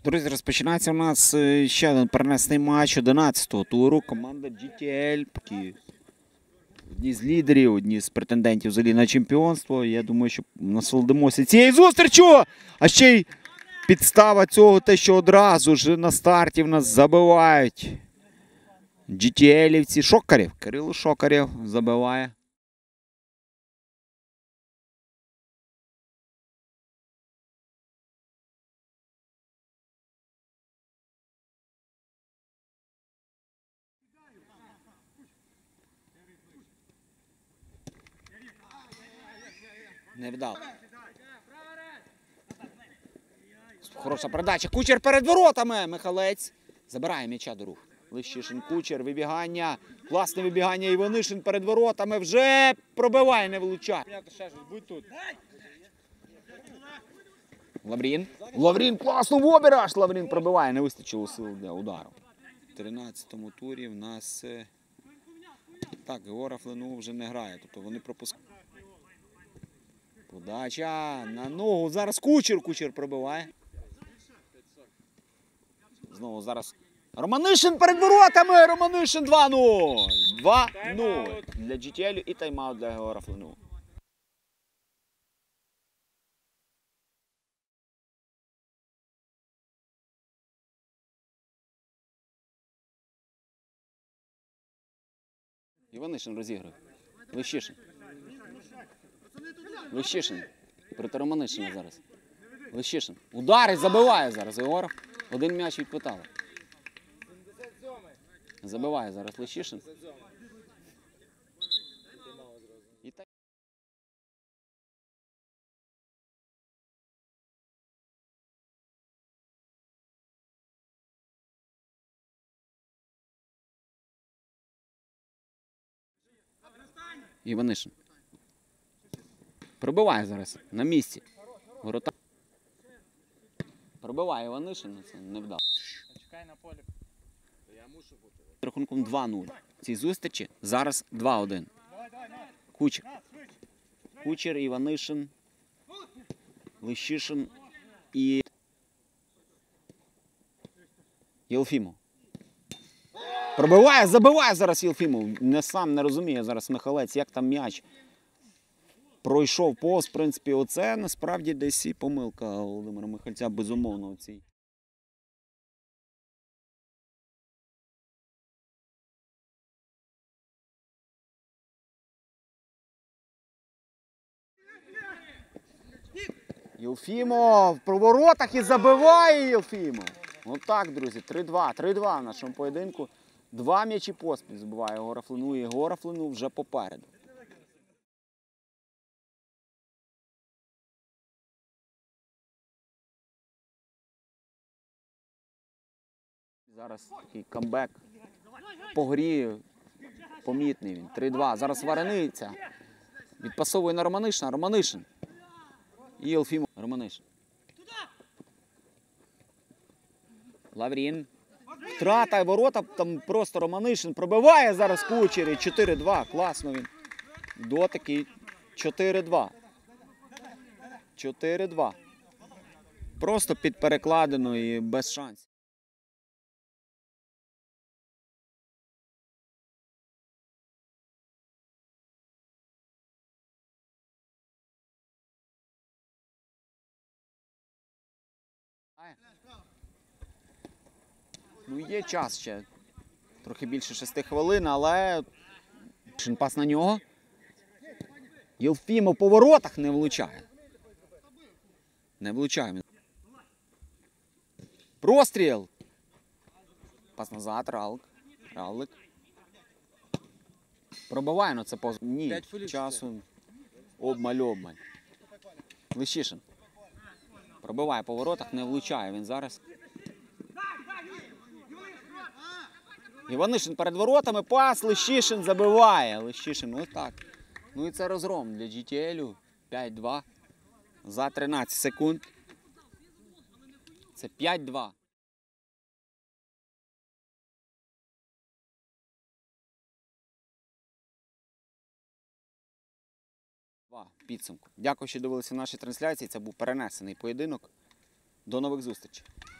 Друзі, розпочинається у нас ще один перенесений матч 11-го туру. Команда GTL, одні з лідерів, одні з претендентів взагалі на чемпіонство. Я думаю, що насолодимося цією зустрічю. А ще й підстава цього, те, що одразу ж на старті в нас забивають GTL-івці. Шокарєв. Кирило Шокарєв забиває. Не вдав. Хороша передача. Кучер перед воротами. Михалець забирає м'яча до рук. Лищишин, Кучер, вибігання. Класне вибігання. Іванишин перед воротами. Вже пробиває, не влучає. Лаврін. Лаврін класно в обіраж. Лаврін пробиває. Не вистачило сил для удару. В 13-му турі в нас... Так, Єгора Флинов вже не грає. Тобто вони пропускають. Подача на ногу. Зараз Кучер. Кучер пробиває. Знову зараз Романишин перед воротами. Романишин 2-0. 2-0 для GTL і тайм-аут для Єгора Флинова. Іванишин розігрує. Лищишин. Лищишин. Проти Романишина зараз. Лищишин. Ударить, забиває зараз Єгор. Один м'яч відпитали. Забиває зараз Лищишин. Іванишин. Пробиває зараз на місці. Ворота. Пробиває Іванишин, це не вдав. Чекай на полі. Рахунком 2-0. В цій зустрічі зараз 2-1. Кучер. Кучер, Іванишин, Лищишин і Єлфімов. Пробиває, забиває зараз Єлфімов. Сам не розуміє зараз Михалець, як там м'яч пройшов повз. В принципі, оце насправді десь і помилка Володимира Михальця, безумовно, у цій. Єлфімов в воротах і забиває Єлфімов. Отак, друзі, 3-2. 3-2 в нашому поєдинку. Два м'ячі поспіль забиває Єгора Флинова. Єгора Флинова вже попереду. Зараз такий камбек по грі помітний він. 3-2. Зараз Варениця. Відпасовує на Романишина. Романишин. І Єлфімов. Романишин. Лаврін. Втрата ворота. Там просто Романишин пробиває зараз Кучер. 4-2. Класно він. Дотики. 4-2. 4-2. Просто під перекладину і без шансів. Ну, є час ще. Трохи більше 6 хвилин, але пас на нього. Єлфімов по воротах не влучає. Не влучає. Простріл. Пас назад, Равлик. Пробиває, але це поза. Ні, часу. Обмаль. Лищишин. Пробиває по воротах, не влучає він зараз. Іванишин перед воротами, пас, Лищишин забиває. Лищишин, ось так. Ну і це розгром для GTL. 5-2 за 13 секунд. Це 5-2. Підсумку. Дякую, що дивилися наші трансляції. Це був перенесений поєдинок. До нових зустрічей.